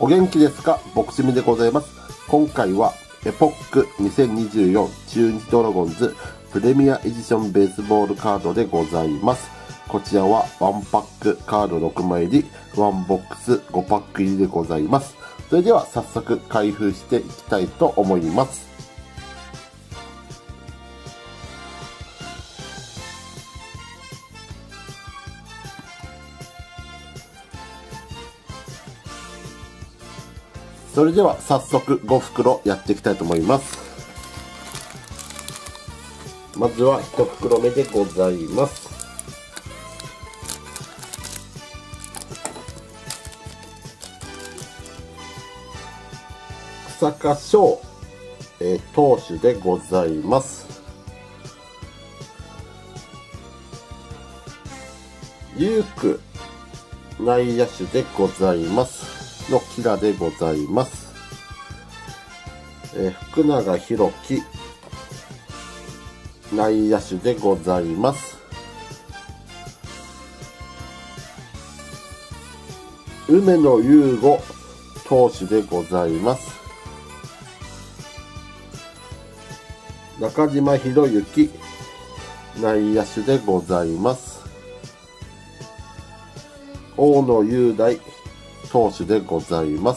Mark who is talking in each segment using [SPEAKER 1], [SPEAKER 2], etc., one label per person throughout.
[SPEAKER 1] お元気ですか？ボクシミでございます。今回はエポック2024中日ドラゴンズプレミアエディションベースボールカードでございます。こちらは1パックカード6枚入り、1ボックス5パック入りでございます。それでは早速開封していきたいと思います。それでは早速5袋やっていきたいと思います。まずは1袋目でございます。草加翔、投手でございます。龍空、内野手でございます。のキラでございます。福永博樹、内野手でございます。梅野雄吾、投手でございます。中島博之、内野手でございます。大野雄大、投手でございます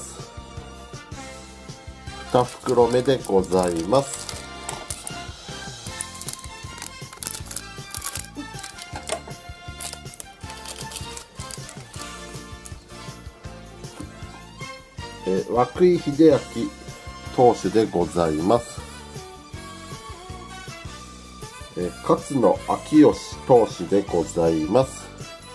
[SPEAKER 1] 。2袋目でございます。涌井秀明、投手でございます。勝野明義、投手でございます。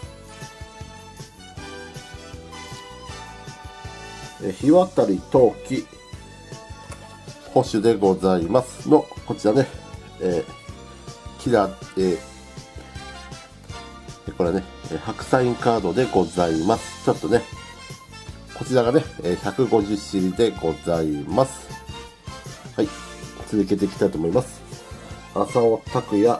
[SPEAKER 1] 日渡冬季、捕手でございますの、こちらね、キラー、これね、白サインカードでございます。ちょっとね、こちらがね、150シリでございます。はい、続けていきたいと思います。浅尾拓也、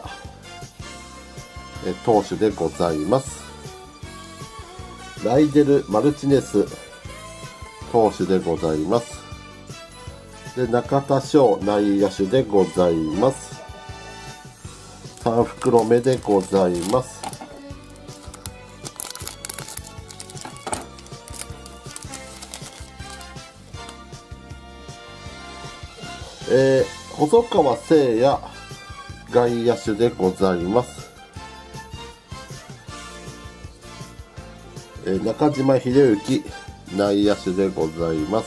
[SPEAKER 1] 投手でございます。ライデル・マルチネス、投手でございます。で、中田翔、内野手でございます。3袋目でございます。細川聖也、外野手でございます。中島秀幸、内野手でございます。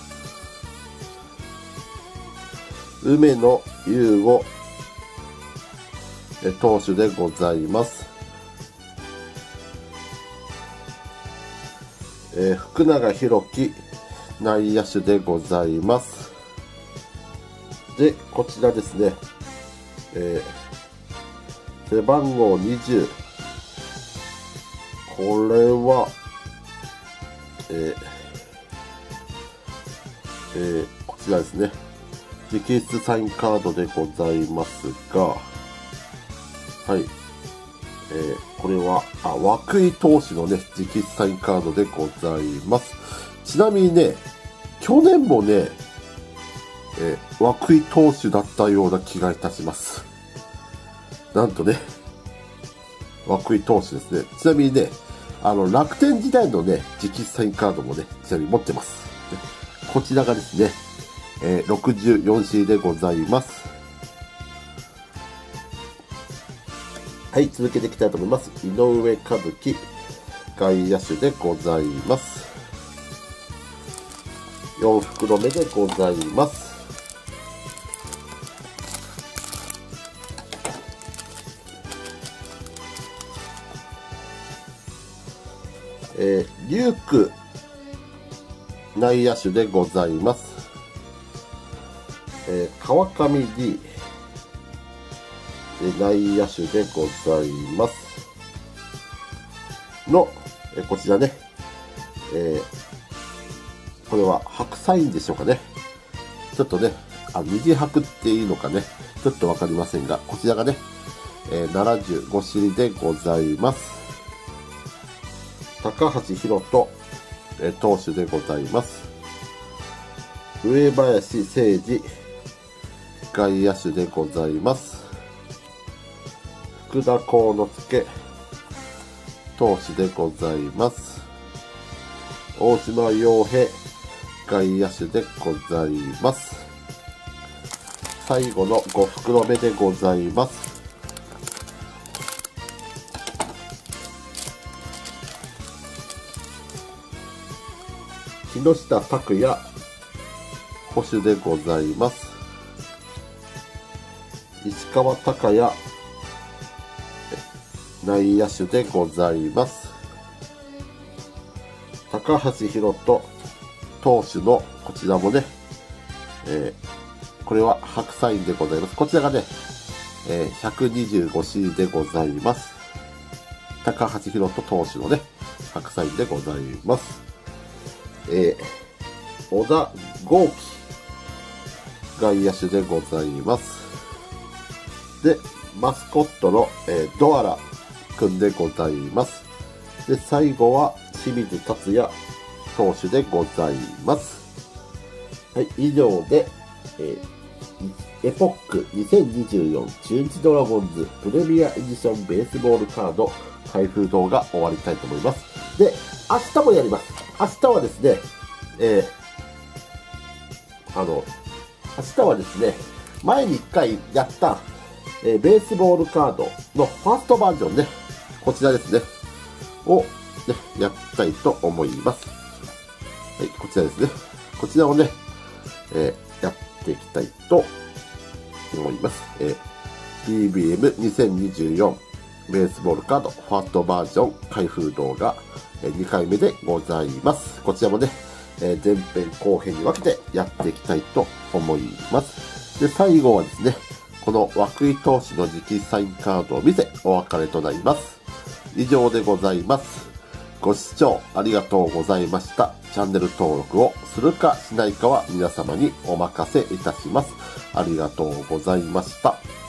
[SPEAKER 1] 梅野雄吾、投手でございます。福永博樹、内野手でございます。で、こちらですね、背番号20、これは、こちらですね、直筆サインカードでございますが、はい、これは、涌井投手のね、直筆サインカードでございます。ちなみにね、去年もね、涌井投手だったような気がいたします。なんとね、涌井投手ですね。ちなみにね、楽天時代のね、直筆サインカードもね、ちなみに持ってます。こちらがですね、64シリでございます。はい、続けていきたいと思います。井上和樹、外野手でございます。4袋目でございます。龍空、内野手でございます。川上 D、内野手でございます。の、こちらね、これは白サインでしょうかね。ちょっとね、右白っていうのかね、ちょっとわかりませんが、こちらがね、75シリでございます。高橋宏斗、 投手でございます。上林誠二、外野手でございます。福田幸之助、投手でございます。大島洋平、外野手でございます。最後の5袋目でございます。木下拓也、捕手でございます。石川昂弥、内野手でございます。高橋宏斗、投手のこちらもね、これは白サインでございます。こちらがね、125C でございます。高橋宏斗投手のね、白サインでございます。小田豪輝、外野手でございます。で、マスコットの、ドアラくんでございます。で、最後は清水達也投手でございます。はい、以上で、エポック2024中日ドラゴンズプレミアエディションベースボールカード開封動画終わりたいと思います。で、明日もやります。明日はですね、前に1回やった、ベースボールカードのファーストバージョンね、こちらですね、を、ね、やったいと思います。はい、こちらですね。こちらをね、やっていきたいと思います。BBM2024 ベースボールカードファーストバージョン開封動画2回目でございます。こちらもね、前編後編に分けてやっていきたいと思います。で、最後はですね、この涌井投手の直筆サインカードを見てお別れとなります。以上でございます。ご視聴ありがとうございました。チャンネル登録をするかしないかは皆様にお任せいたします。ありがとうございました。